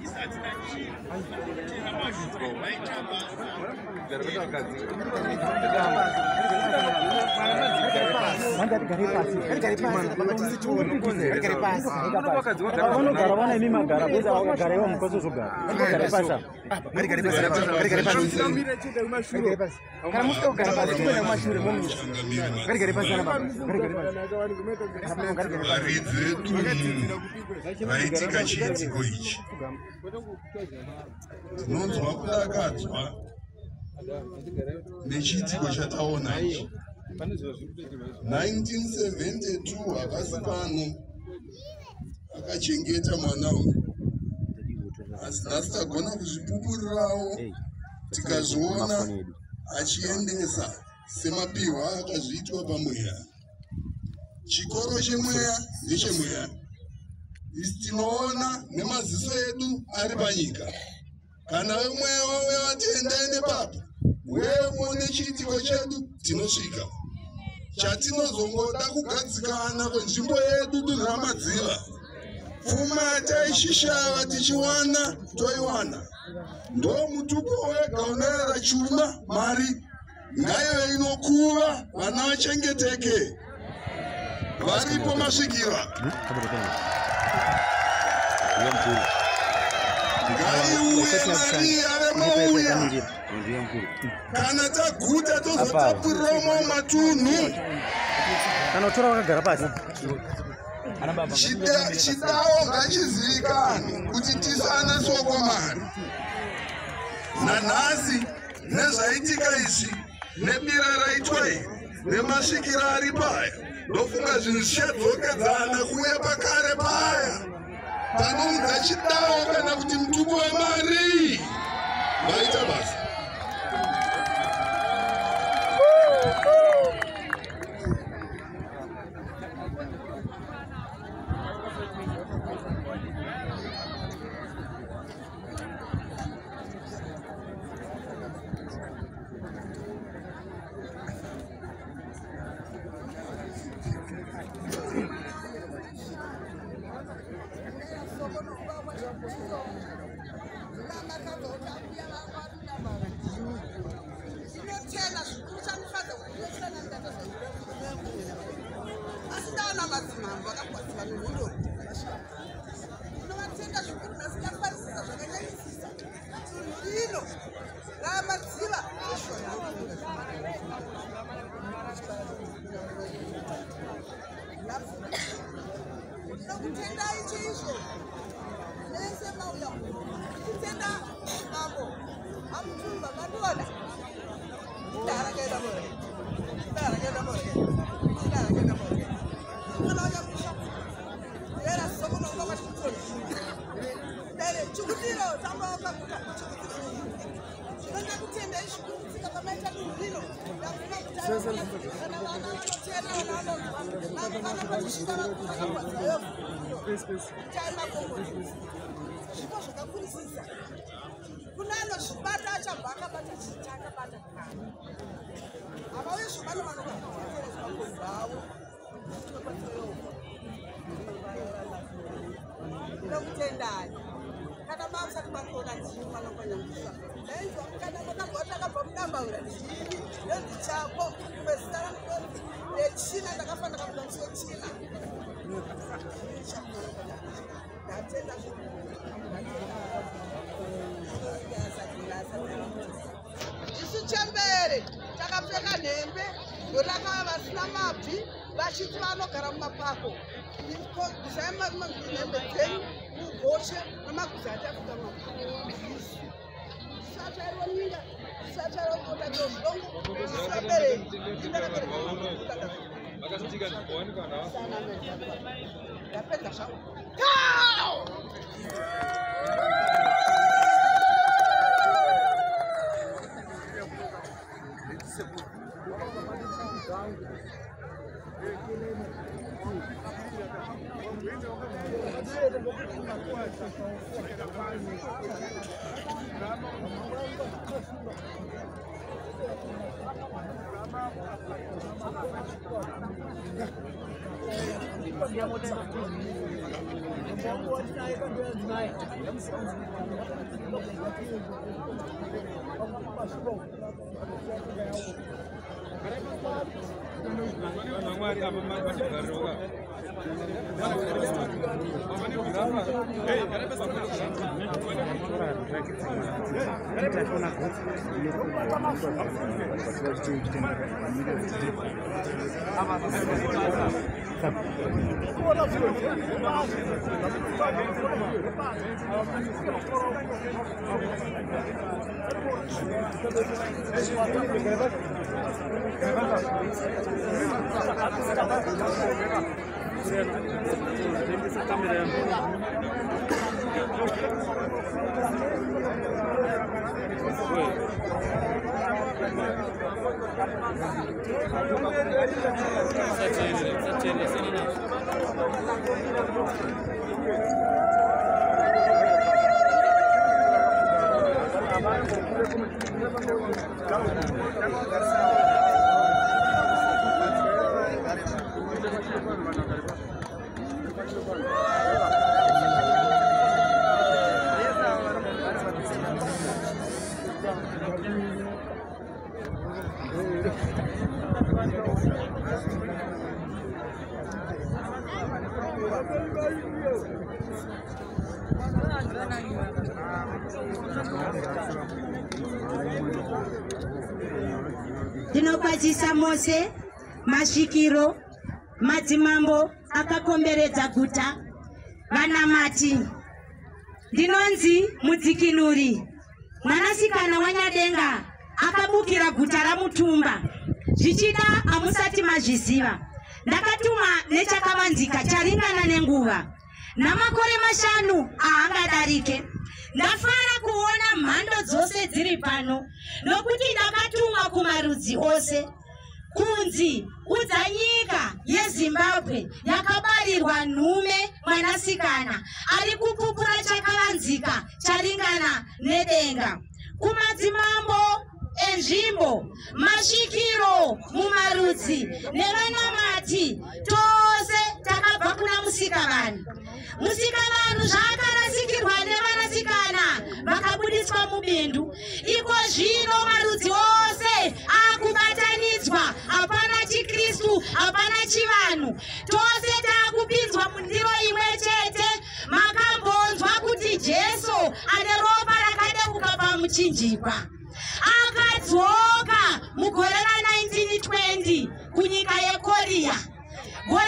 Tinonzwa kudakadzwa nechitiko chataona ichi. 1972 akasi pano akachengeta mwana uyu, asi nhasi tagona kuzvipupurirawo tikazviona achiendesa semapihwa akazviitwa pamweya. Chikoro chemweya ndechemweya. Isi tinoona nemaziso edu ari panyika. Kana wemweya wauya watiendai nepapa, wewe muone chiitiko chedu, tinosvika. Chatinozongoda kugadzikana kwenzvimbo yedu dunhu ramadziva. Pfuma taishishava tichiwana toiwana. Ndo mutupo wega unoyera chuma mari. Ngaive inokuva vana vachengeteke. Varipo masvikira. Ngaiuye mari ave mauya. Kana taguta tozotapuramo matunhu. Chidawo ngachizivikanwe kuti tisana soko mari. Nanhasi nezvaitika izvi nebira raitwa iri nemasvikira ari paya, ndofunga zvinhu zvichadzokedzana kuuya pakare paya. Panoudza chidawo kana kuti mutupo wemari. Vaita basa. Ndinokwazisa mose masvikiro madzimambo akakomberedza guta vanamati. Ndinonzi Mudzikinuri, mwanasikana waNyadenga akabukira guta raMutumba. Zvichida amusati mazviziva, ndakatuma nechakavanzika charingana nenguva namakore 5 aangadarike. Ndafara kuona mhando dzose dziri pano, nokuti ndakatumwa kumarudzi ose kunzi udza nyika yeZimbabwe yakabarirwa nhume mwanasikana ari kupupura chakavanzika charingana nedenga. Kumadzimambo enzvimbo, masvikiro, mumarudzi nevanamati, tose takabva kuna Musikavanhu. Musikavanhu zvaakarasikirwa nevanasikana vakabudiswa mubindu. Iko zvino marudzi ose akubatanidzwa, hapana chiKristu, hapana chivanhu. Tose taakupinzwa mundiro imwe chete. Makambonzwa kuti Jesu ane ropa rakadeuka pamuchinjikwa akadzoka mugore ra1920 kunyika yeKorea. Gore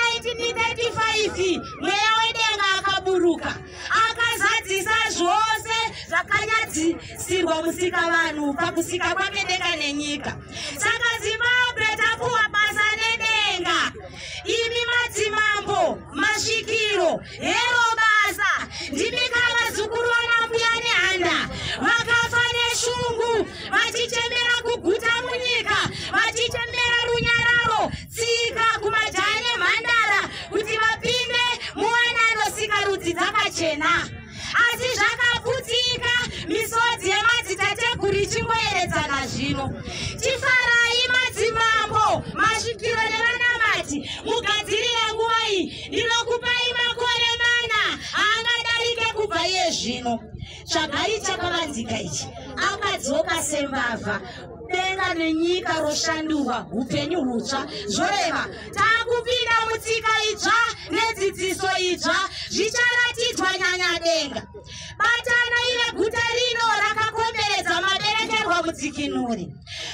ra1935 mweya wedenga akaburuka akazadzisa zvose zvakanyadzisirwa Musikavanhu pakusika kwake denga nenyika. Saka Zimbabwe tapuwa basa nedenga. Imi madzimambo, masvikiro, hero basa. Ndimi kavazukuru vanambuya neHanda vakafa neshungu vachichemera kuguta munyika, vachichemera runyararo, tsika kumajaya nemhandara kuti vapinde muwanano sikarudzi dzakachena. Asi zvakaputika, misodzi yemadzitateguru ichingoeredzana zvino. Chifarai madzimambo, masvikiro nevanamati, mugadzirire nguva iyi. Ndinokupai makore 4 aangadarike kubva iye zvino. Tsvagai chakavanzika ichi, akadzoka sembavha. Denga nenyika roshandurwa, upenyu hutsva. Zvoreva taakupinda mutsika itsva nedzidziso itsva, zvicharatidzwa nyanyadenga. Batana ive guta rino rakakomberedza maberekerwa Mudzikinuri.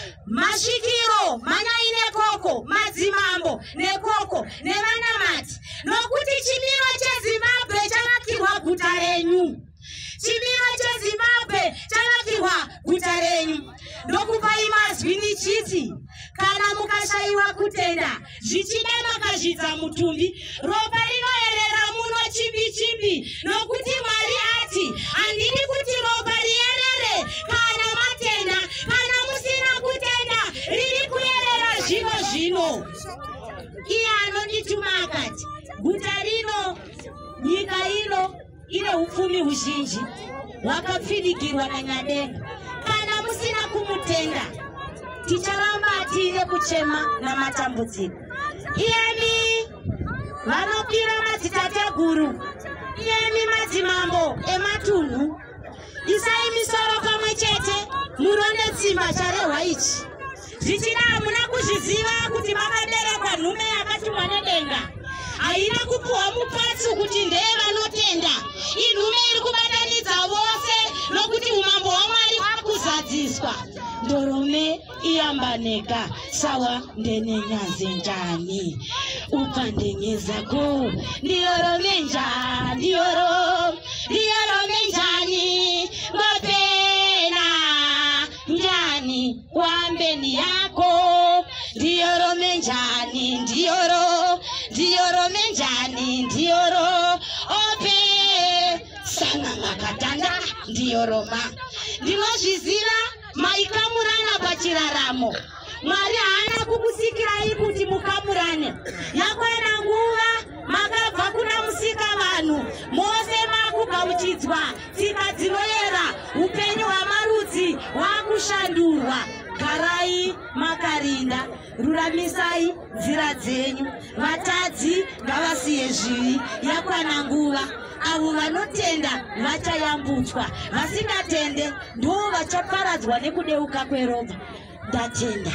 Masvikiro manyai nekoko, madzimambo nekoko nevanamati, nokuti chimiro cheZimbabwe chavakirwa guta renyu. Chimiro cheZimbabwe chavakirwa guta renyu. Ndokupai mazwi ndichiti, kana mukashaiwa kutenda, zvichida makazvidza mutumbi, ropa rinoerera muno chimbi-chimbi, nokuti Mwari ati, handidi kuti ropa rierere kana matenda, kana musina kutenda, riri kuerera zvino. Iye anondituma akati, guta rino, nyika ino, ine upfumi huzhinji, hwakapfirigirwa naNyadenga. Kana musina kumutenda, ticharamba tiine kuchema namatambudziko. Iyemi vanopira madzitateguru, iyemi madzimambo ematunhu, isai misoro pamwe chete muronde tsimba charehwa ichi. Zvichida hamuna kuzviziva kuti makaberekwa nhume yakatumwa nedenga. Haina kupuhwa mupatsu kuti ndeye vanotenda. Inhume iri kubatanidza vose nokuti umambo hwaMwari akuzadziswa. Ndorome iyambaneka sawa ndenenyaze njani. Upandenyezako ndiyorome njani, ndiyorome njani. Ngopena njani wambeni yako. Ndiyorome njani, ndiyorome njani, ndiyoro. Ope sana makatanda ndiyoroma. Ndinozviziva maikamurana pachiraramo. Mwari haana kukusikirai kuti mukamurane. Yakwana nguva makabva kuna musika vanhu, mose makugauchidzwa tsika dzinoyera. Upenyu hwamarudzi hwakushandurwa. Garai makarinda, ruramisai nzira dzenyu. Vatadzi ngavasiye zvivi. Yakwana nguva avo vanotenda vachayambutswa, vasingatende ndo vachaparadzwa nekudeuka kweropa. Ndatenda.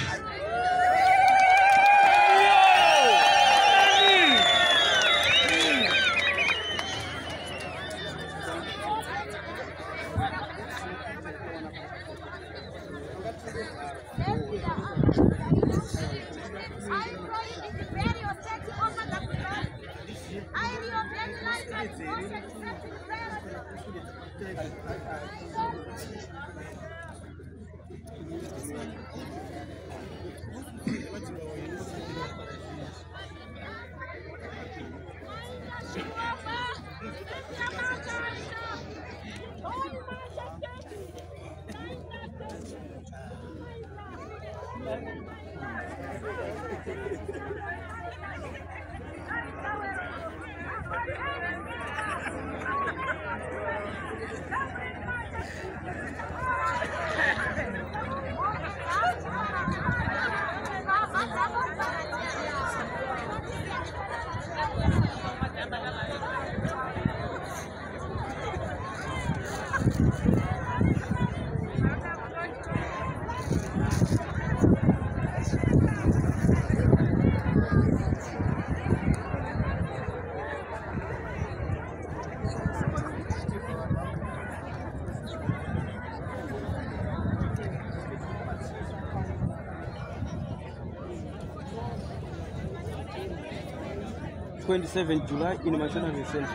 (27 July) in Masonary Center.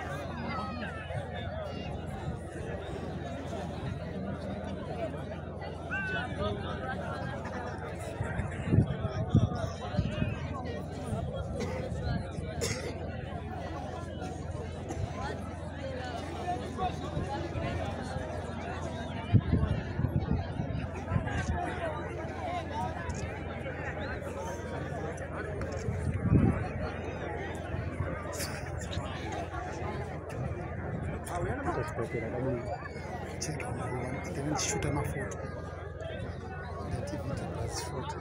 Shoot my photo. That's photo.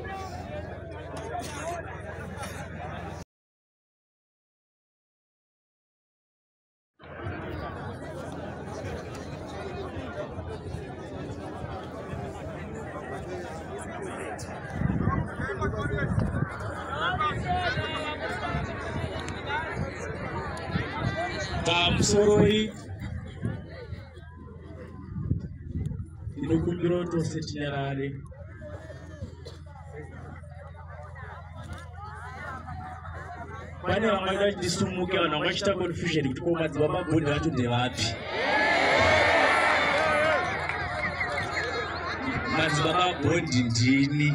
Soroi inokumbira tose tinyarare. Pane vamwe vachisimuke, vanhu vachita confusion kuti ko madzibaba bhodhi vacho ndevapi. Madzibaba bhodhi ndini.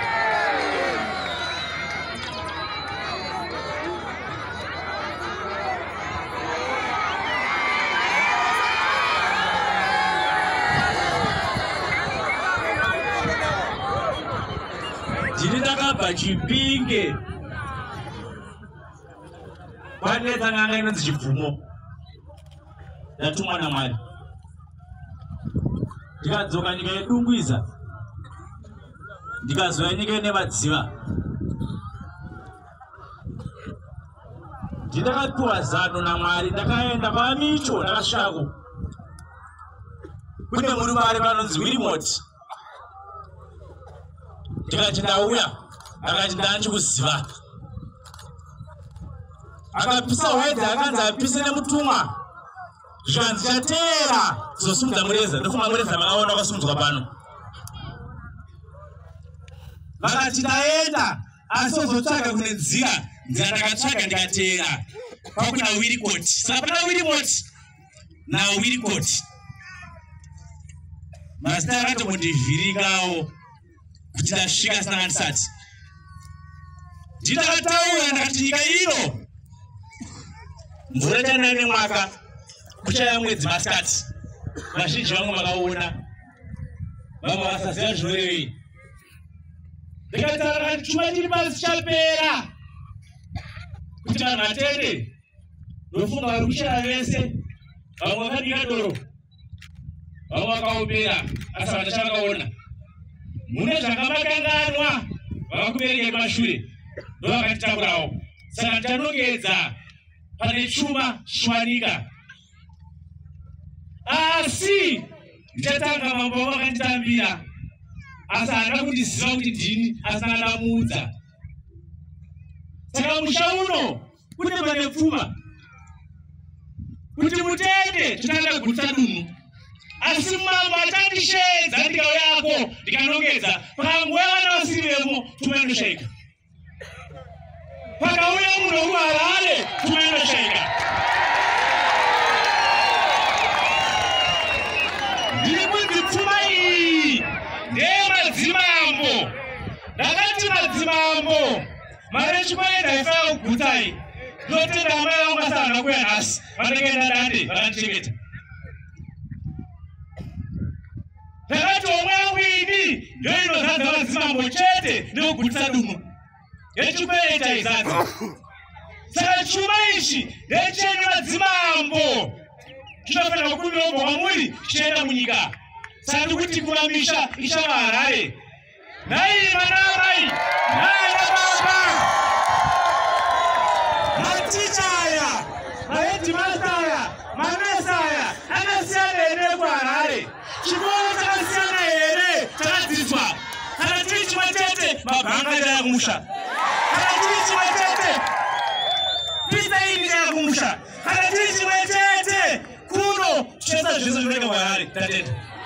Ndakabva Chipinge. Pane tsanganga inonzi Chibvumo. Ndatumwa naMwari. Ndikadzoka nyika yeDungwiza. Ndikazouya nyika ine madziva. ndakatuwa zano naMwari ndakaenda pamicho ndakasvako kune murumare vanonzi Wilmot ndikati ndauya akati ndanchikuziva akapisa wedhi akanzi apise nemutumwa zvanzi chateera zosumudza mureza ndofunga mureza makaona wakasumudzwa pano vakati ndaenda asi ozotsvaga kune nzira ndakatsvaga ndikateera pakuna Wilmot saka pana Wilmot naWilmot mazita akatombondivhirikawo kuti ndasvika saka ndisati ndinakataura ndakati nyika ino mvura chanayo nemwaka kuchaya mwedzi masikati vazhinji vamwe vakaona vamwe vasaziva zvinorevei ndikataura kuti chuma chiri pasi chapera kuti vanhu vatende ndofunga vari kuchera vese vamwe vakadika doro vamwe vakaopera asi vatachakaona mune zvakamakanganwa vakakuberekei mashure ndovakatitakurawo saka ndichanongedza pane chuma chichiwanika asi ndichatanga mambo vakanditambira asi haana kundiziva kuti ndini asi ndadamuudza saka musha uno kune pane pfuma kuti mutende totanga kugutsa dunhu asi mambo achandishedza ndikauyako ndikanongedza panguva vana vasirivemo tuma inoshaika pakauya munhu wekuharare tuma inoshaika ndiri kunzi pfuma iyi ndeyemadzimambo ndakati madzimambo mari yechikwaenda ifanira kugutsai ndotenda amai vangu asahana kuya nhasi vandakaenda dande vakandichengeta ndakati omwe yangu ini ndo inozadza madzimambo chete ndokugutisa dunhu yechikwaita izadza saka chuma ichi ndechenyu madzimambo chinofanira kundirombo kwamuri chichienda munyika saka ndikuti kumamisha ichava Harare nhai vana amai naana baba maticha aya mahedimasta aya manesa aya akasiyana here kuHarare chikoro chakasiyana here chakadzidzwa kana tiri chimwe chete mabhanga ndaakumusha kana tiri chimwe chete pizza iyi ndaakumusha kana tiri chimwe chete kuno tichaisa zvese zvinenge kuHarare tatenda